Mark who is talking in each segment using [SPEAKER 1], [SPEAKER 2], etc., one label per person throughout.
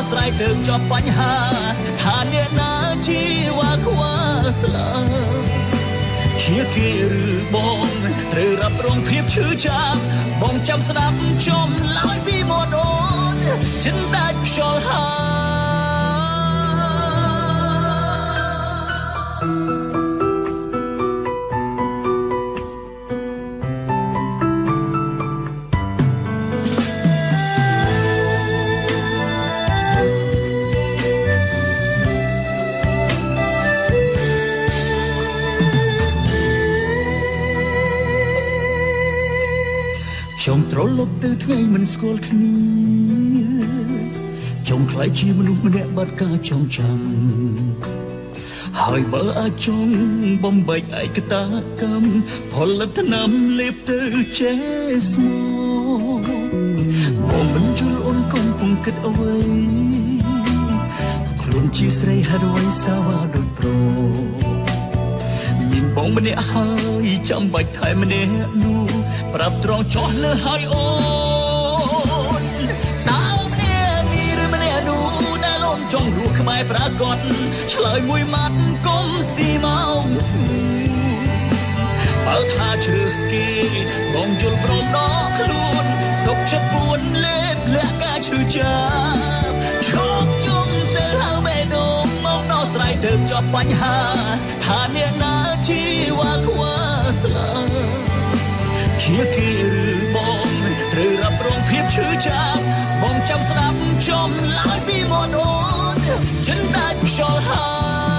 [SPEAKER 1] ស្រ័យទៅជាប់បញ្ហាថាអ្នកណាជីវ៉ាខ្វះស្លាជាគេឬបងត្រូវរ៉ាប់រងភាពឈឺចាប់បងចាំស្ដាប់ខ្ញុំឡើយពីមុនអូនចិនដាច់ខ្យល់ហើយខ្ញុំត្រឡប់ទៅថ្ងៃមិនស្គាល់គ្នាខ្ញុំខ្លាចជាមនុស្សម្នាក់បាត់ការចងចាំហើយបើអាចចង់បំបែកឯកតាកម្មផលិតកម្មលេបទៅចេស្មោបងមិនយល់អូនកំពុងគិតអ្វីខ្លួនជាស្រីហេតុអ្វីសាវ៉ាដូចប្រុសមានបងម្នាក់ហើយចាំបាច់ថែម្នាក់នោះប្រាប់ត្រង់ចោះលើហើយអូនតើម្នាក់នេះឬម្នាក់នោះដែលអូនចង់រស់ខ្មែរប្រកបឆ្លើយមួយម៉ាត់កុំស៊ីមកស្មូបើថាជ្រើសគេបងយល់ព្រមដល់ខ្លួនសុខចិត្តពួនលេបលាក់ការឈឺចាប់ឈប់យំទៅហើយបេះដូងមកដោះស្រាយទៅជាប់បញ្ហាថាអ្នកណាជីវ៉ាខ្វះស្លាជាគេឬបងត្រូវរ៉ាប់រងភាពឈឺចាប់បងចាំស្ដាប់ខ្ញុំឡើយពីមុនអូនចិនដាច់ខ្យល់ហើយ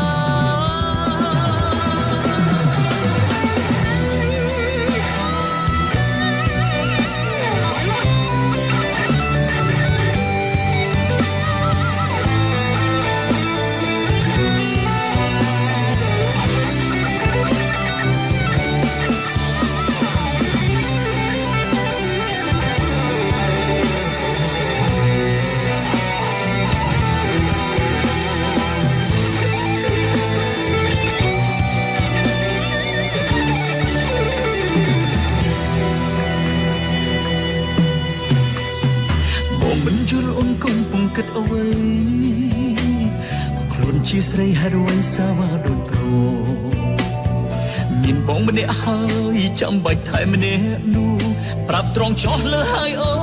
[SPEAKER 1] មិនយល់អូនកំពុងគិតអ្វីខ្លួនជាស្រីហេតុអ្វីសាវ៉ាដូចប្រុសមានបងម្នាក់ហើយចាំបាច់ថែម្នាក់នោះប្រាប់ត្រង់ចោះលើហើយអូ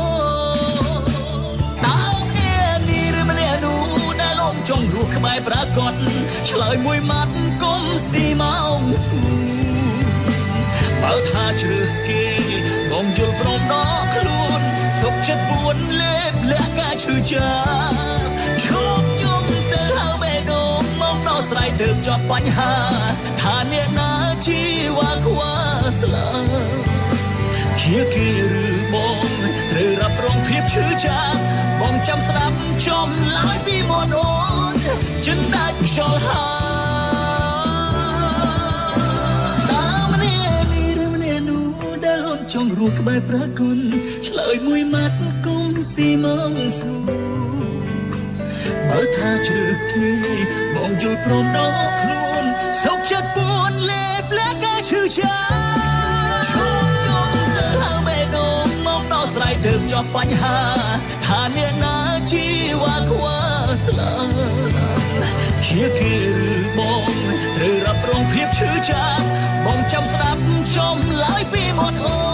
[SPEAKER 1] តើម្នាក់នេះឬម្នាក់នោះដែលអូនចង់រស់ខ្មែរប្រកបឆ្លើយមួយម៉ាត់កុំស៊ីមកស្មូបើថាជ្រើសគេបងយល់ព្រមដល់ខ្លួនសុខចិត្តពួនលេបលាក់ការឈឺចាប់ឈប់យំទៅហើយបេះដូងមកដោះស្រាយទៅជាប់បញ្ហាថាអ្នកណាជីវ៉ាខ្វះស្លាជាគេឬបងត្រូវរ៉ាប់រងភាពឈឺចាប់បងចាំស្ដាប់ខ្ញុំឡើយពីមុនអូនចិនដាច់ខ្យល់ហើយតើម្នាក់នេះឬម្នាក់នោះដែលអូនចង់រស់ក្បែរប្រគុណឆ្លើយមួយម៉ាត់កុំស៊ីមកស្មូបើថាជ្រើសគេបងយល់ព្រមដល់ខ្លួនសុខចិត្តពួនលេបលាក់ការឈឺចាប់ឈប់យំទៅហើយបេះដូងមកដោះស្រាយទៅជាប់បញ្ហាថាអ្នកណាជីវ៉ាខ្វះស្លាជាគេឬបងត្រូវរ៉ាប់រងភាពឈឺចាប់បងចាំស្ដាប់ខ្ញុំឡើយពីមុនអូ